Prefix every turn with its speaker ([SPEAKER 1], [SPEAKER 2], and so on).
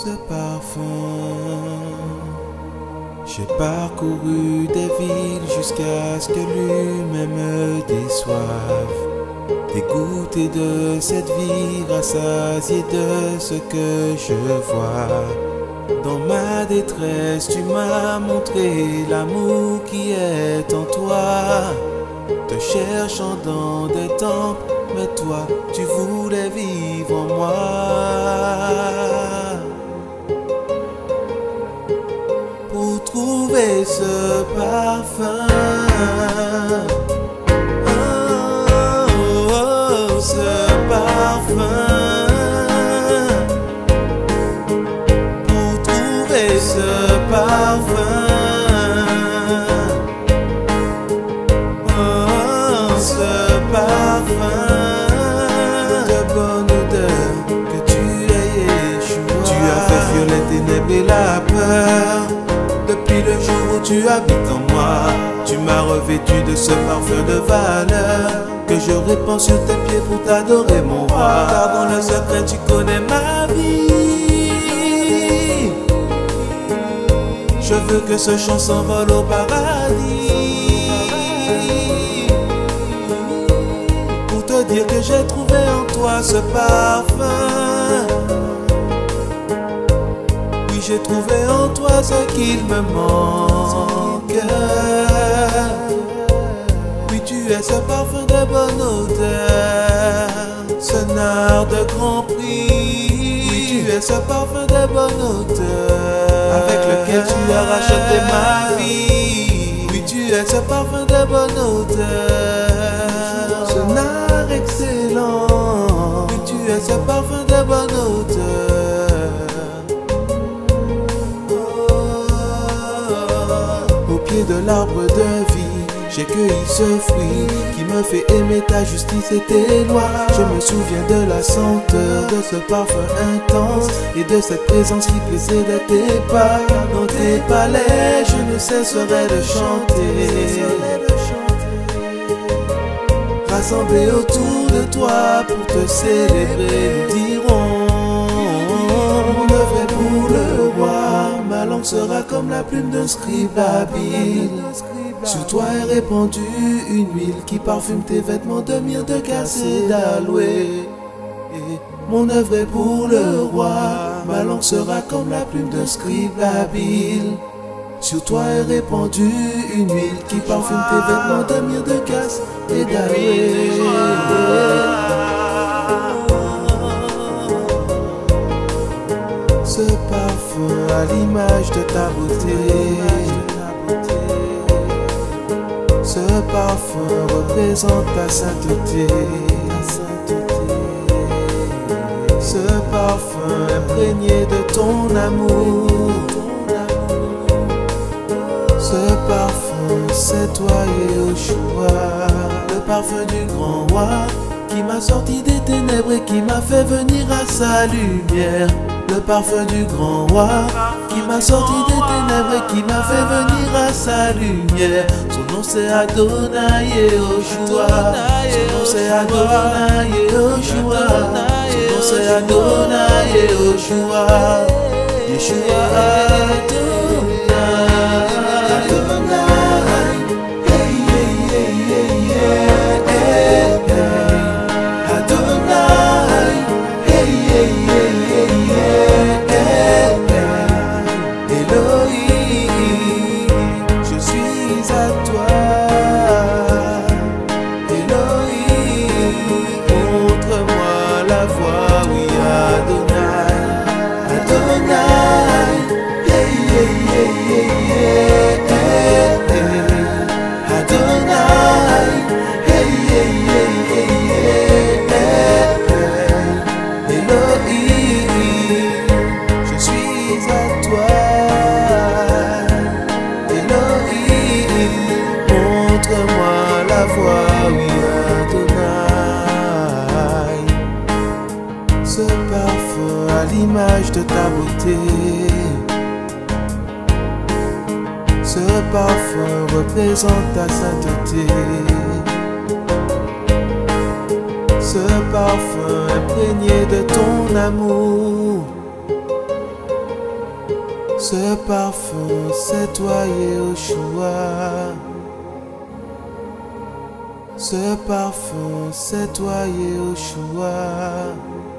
[SPEAKER 1] ce parfum. J'ai parcouru des villes jusqu'à ce que l'humain me déçoive. Dégoûté de cette vie, rassasié de ce que je vois. Dans ma détresse, tu m'as montré l'amour qui est en toi. Te cherchant dans des temples, mais toi, tu voulais vivre en moi. Pour trouver ce parfum, ce parfum, pour trouver ce parfum, ce parfum de bonne odeur que tu es Yeshua. Tu as fait fuir les ténèbres et la peur. Depuis le jour où tu habites en moi, tu m'as revêtu de ce parfum de valeur que je répands sur tes pieds pour t'adorer mon roi. Car dans le secret tu connais ma vie. Je veux que ce chant s'envole au paradis, pour te dire que j'ai trouvé en toi ce parfum. Oui, j'ai trouvé en toi ce qu'il me manque. Tu es ce parfum de bonne odeur, ce nard de grand prix. Oui, tu es ce parfum de bonne odeur, avec lequel tu as racheté ma vie. Oui, tu es ce parfum de bonne odeur, ce nard excellent. Oui, tu es ce parfum de bonne odeur. Au pied de l'arbre de vie, j'ai cueilli ce fruit qui me fait aimer ta justice et tes lois. Je me souviens de la senteur de ce parfum intense et de cette présence qui plaisait de tes pas. Dans tes palais, je ne cesserai de chanter. Rassemblés autour de toi pour te célébrer, nous dirons: mon œuvre est pour le roi. Ma langue sera comme la plume d'un scribe habile. Sur toi est répandue une huile qui parfume tes vêtements de myrrhe, de cassis et d'aloe. Mon œuvre est pour le roi. Ma langue sera comme la plume d'un scribe habile. Sur toi est répandue une huile qui parfume tes vêtements de myrrhe, de cassis et d'aloe. Ce parfum à l'image de ta beauté, ce parfum représente ta sainteté. Ce parfum imprégné de ton amour. Ce parfum, c'est toi Yeshua, le parfum du grand roi qui m'a sorti des ténèbres et qui m'a fait venir à sa lumière. Le parfum du grand roi qui m'a sorti des ténèbres et qui m'a fait venir à sa lumière. Son nom c'est Adonai Yehoshua. Son nom c'est Adonai Yehoshua. Son nom c'est Adonai Yehoshua. Yeshua Adonai. Adonai. Hey, hey, hey, hey, hey, hey. Adonai. Hey, hey, hey, hey, hey, hey. Elohim, je suis à toi. Elohim, montre-moi la voie. Oui, Adonai. Adonai. Hey, hey, hey, hey, hey, hey. Adonai. Hey, hey, hey, hey, hey, hey. Elohim, je suis à toi. Elohim, montre-moi la voie. Oui, Adonai. Ce parfum à l'image de ta beauté. Ce parfum représente ta sainteté. Ce parfum imprégné de ton amour. Ce parfum, c'est toi Yeshua. Ce parfum, c'est toi Yeshua.